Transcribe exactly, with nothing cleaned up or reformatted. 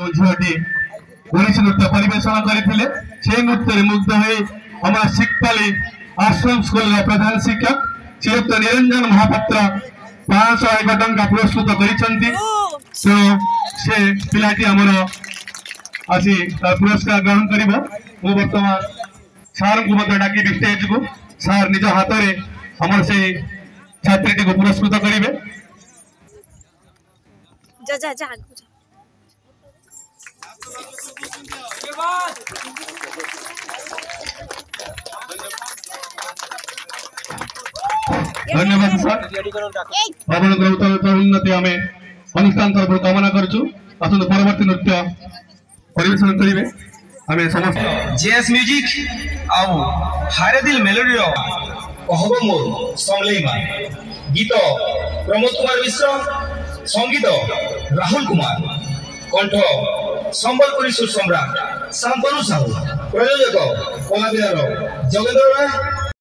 जो झीटी ओडिसी नृत्य परिवेशन करते से नृत्य मुग्ध हो आम शिखपाली आश्रम स्कूल प्रधान शिक्षक श्रीयुक्त निरंजन महापात्र पांच सौ एक टंका पुरस्कृत से पिलाटी आमर आसी पुरस्कार ग्रहण कर बर्तमान सार को डाकी स्टेज को सार निज हाथ में आम से छात्री को पुरस्कृत करेंगे। जा जा जा धन्यवाद सर आपंकर उन्नति आम अनुष्ठान तरफ कामना करूँ। आसतु परवर्ती नृत्य परिवेशन करेंगे आम समस्त जेएस म्यूजिक आउ हारेदिल मेलोडी कहब मोर संगलेमा गीत प्रमोद कुमार मिश्र संगीत राहुल कुमार कंठ संबलपुरी सुर सम्राट शांतनु साहू प्रयोजक कलाकार जगेंद्र राय